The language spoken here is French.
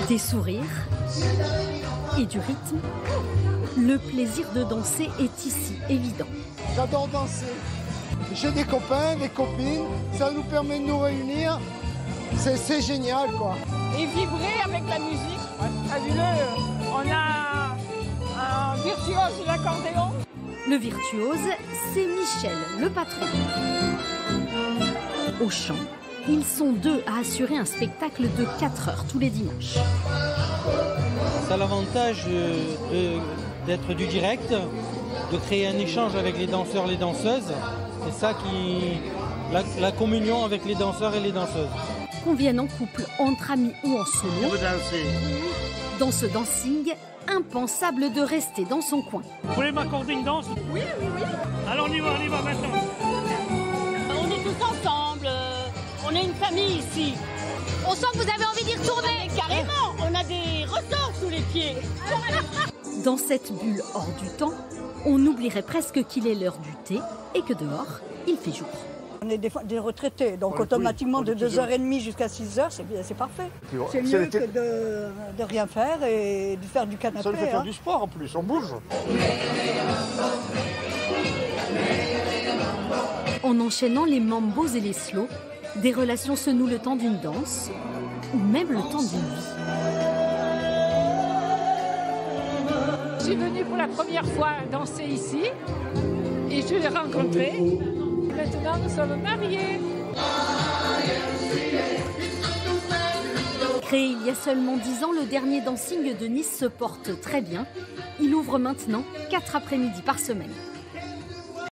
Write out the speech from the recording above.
Des sourires et du rythme, le plaisir de danser est ici évident. J'adore danser. J'ai des copains, des copines, ça nous permet de nous réunir. C'est génial, quoi. Et vibrer avec la musique. Fabuleux. On a un virtuose de l'accordéon. Le virtuose, c'est Michel, le patron. Au chant, ils sont 2 à assurer un spectacle de 4 heures tous les dimanches. Ça a l'avantage d'être du direct, de créer un échange avec les danseurs et les danseuses. C'est ça la communion avec les danseurs et les danseuses. Qu'on vienne en couple, entre amis ou en solo, dans ce dancing, impensable de rester dans son coin. Vous voulez m'accorder une danse? Oui. Alors on y va maintenant. On est tous ensemble, on est une famille ici. On sent que vous avez envie d'y retourner. Carrément, on a des ressorts sous les pieds. Dans cette bulle hors du temps, on oublierait presque qu'il est l'heure du thé et que dehors, il fait jour. On est des retraités, donc automatiquement de 2h30 jusqu'à 6h, c'est parfait. C'est mieux que de rien faire et de faire du canapé. Ça nous fait faire du sport en plus, on bouge. En enchaînant les mambos et les slows, des relations se nouent le temps d'une danse ou même le temps d'une vie. Je suis venue pour la première fois danser ici et je l'ai rencontré. Maintenant, nous sommes mariés. Créé il y a seulement 10 ans, le dernier dancing de Nice se porte très bien. Il ouvre maintenant 4 après-midi par semaine.